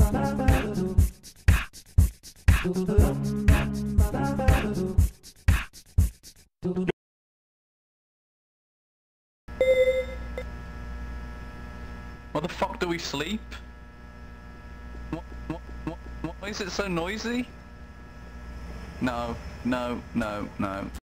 What the fuck do we sleep? Why is it so noisy? No, no, no, no.